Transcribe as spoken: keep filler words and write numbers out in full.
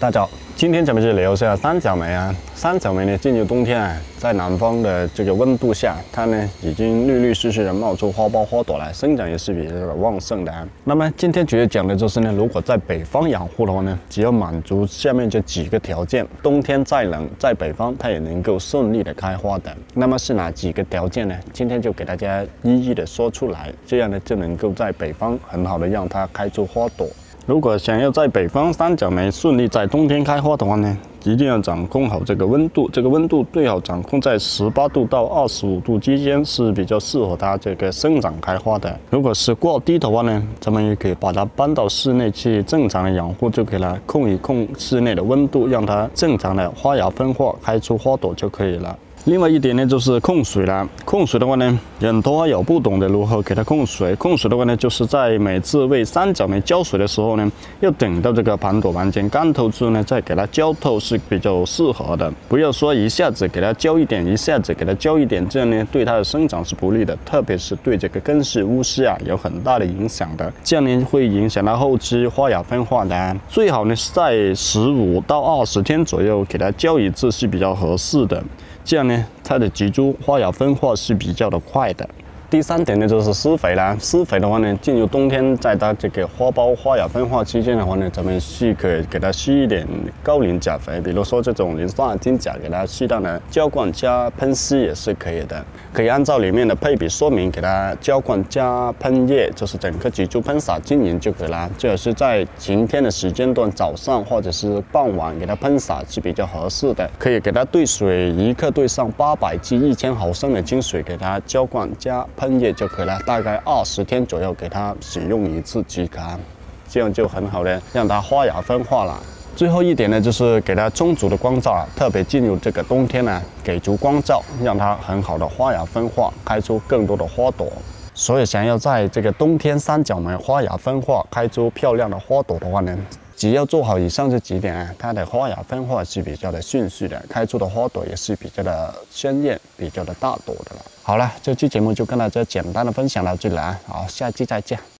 大家好，今天咱们就聊一下三角梅啊。三角梅呢，进入冬天啊，在南方的这个温度下，它呢已经绿绿湿湿的冒出花苞花朵来，生长也是比较旺盛的啊。那么今天主要讲的就是呢，如果在北方养护的话呢，只要满足下面这几个条件，冬天再冷，在北方它也能够顺利的开花的。那么是哪几个条件呢？今天就给大家一一的说出来，这样呢就能够在北方很好的让它开出花朵。 如果想要在北方三角梅顺利在冬天开花的话呢，一定要掌控好这个温度。这个温度最好掌控在十八度到二十五度之间，是比较适合它这个生长开花的。如果是过低的话呢，咱们也可以把它搬到室内去正常的养护就可以了，控一控室内的温度，让它正常的发芽分化，开出花朵就可以了。 另外一点呢，就是控水了。控水的话呢，很多花友不懂得如何给它控水。控水的话呢，就是在每次为三角梅浇水的时候呢，要等到这个盘朵完全干透之后呢，再给它浇透是比较适合的。不要说一下子给它浇一点，一下子给它浇一点，这样呢对它的生长是不利的，特别是对这个根系污湿啊有很大的影响的。这样呢会影响到后期花芽分化的。最好呢是在十五到二十天左右给它浇一次是比较合适的。 这样呢，它的植株花芽分化是比较的快的。第三点呢，就是施肥啦。施肥的话呢，进入冬天，在它这个花苞花芽分化期间的话呢，咱们是可以给它施一点高磷钾肥，比如说这种磷酸氢钾，给它适当的浇灌加喷施也是可以的。可以按照里面的配比说明，给它浇灌加喷叶，就是整个植株喷洒均匀就可以了。最好是在晴天的时间段，早上或者是傍晚给它喷洒是比较合适的。可以给它兑水，一克兑上八百至一千毫升的清水，给它浇灌加喷叶就可以了。大概二十天左右给它使用一次即可，这样就很好的让它花芽分化了。 最后一点呢，就是给它充足的光照啊，特别进入这个冬天呢，给足光照，让它很好的花芽分化，开出更多的花朵。所以想要在这个冬天三角梅花芽分化，开出漂亮的花朵的话呢，只要做好以上这几点啊，它的花芽分化是比较的迅速的，开出的花朵也是比较的鲜艳、比较的大朵的了。好了，这期节目就跟大家简单的分享到这里了，好，下期再见。